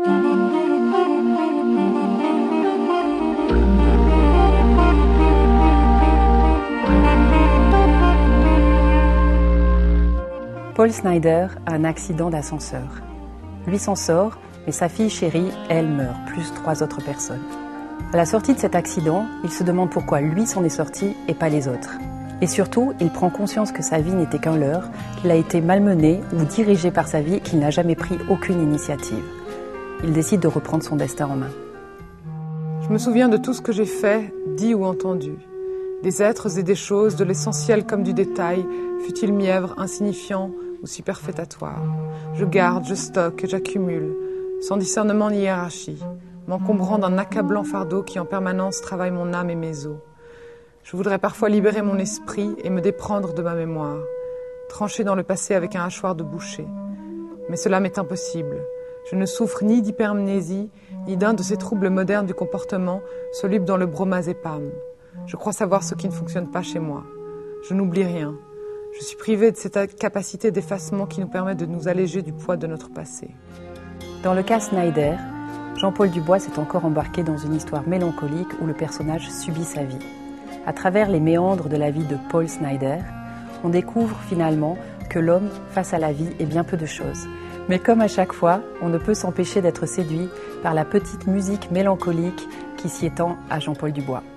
Paul Snider a un accident d'ascenseur. Lui s'en sort, mais sa fille chérie, elle, meurt, plus 3 autres personnes. À la sortie de cet accident, il se demande pourquoi lui s'en est sorti et pas les autres. Et surtout, il prend conscience que sa vie n'était qu'un leurre, qu'il a été malmené ou dirigé par sa vie et qu'il n'a jamais pris aucune initiative. Il décide de reprendre son destin en main. Je me souviens de tout ce que j'ai fait, dit ou entendu. Des êtres et des choses, de l'essentiel comme du détail, fut-il mièvre, insignifiant ou superfétatoire. Je garde, je stocke et j'accumule, sans discernement ni hiérarchie, m'encombrant d'un accablant fardeau qui en permanence travaille mon âme et mes os. Je voudrais parfois libérer mon esprit et me déprendre de ma mémoire, trancher dans le passé avec un hachoir de boucher. Mais cela m'est impossible. Je ne souffre ni d'hypermnésie, ni d'un de ces troubles modernes du comportement solubles dans le bromazépam. Je crois savoir ce qui ne fonctionne pas chez moi. Je n'oublie rien. Je suis privée de cette capacité d'effacement qui nous permet de nous alléger du poids de notre passé. Dans le cas Snider, Jean-Paul Dubois s'est encore embarqué dans une histoire mélancolique où le personnage subit sa vie. À travers les méandres de la vie de Paul Snider, on découvre finalement que l'homme, face à la vie, est bien peu de choses. Mais comme à chaque fois, on ne peut s'empêcher d'être séduit par la petite musique mélancolique qui s'y étend à Jean-Paul Dubois.